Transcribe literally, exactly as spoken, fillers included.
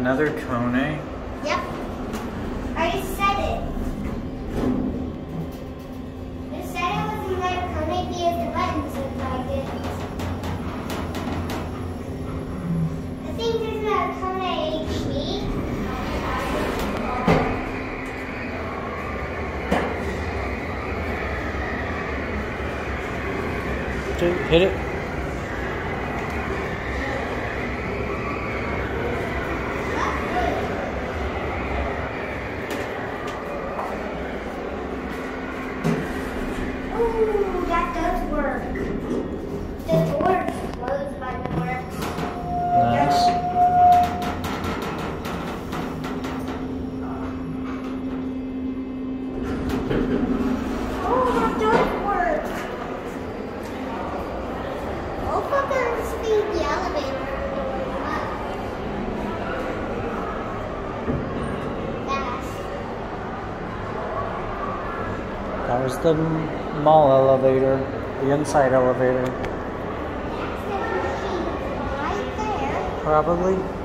Another KONE? Yep. I already said it. I said it was another KONE because the buttons look like it. I think there's another KONE H D. Okay, hit it. Ooh, that does work. The door is closed, but it works. Nice. Oh, that does work. Oh, fuck, I'm speed the elevator. Fast. That was the mall elevator, the inside elevator. That's the machine right there. Probably.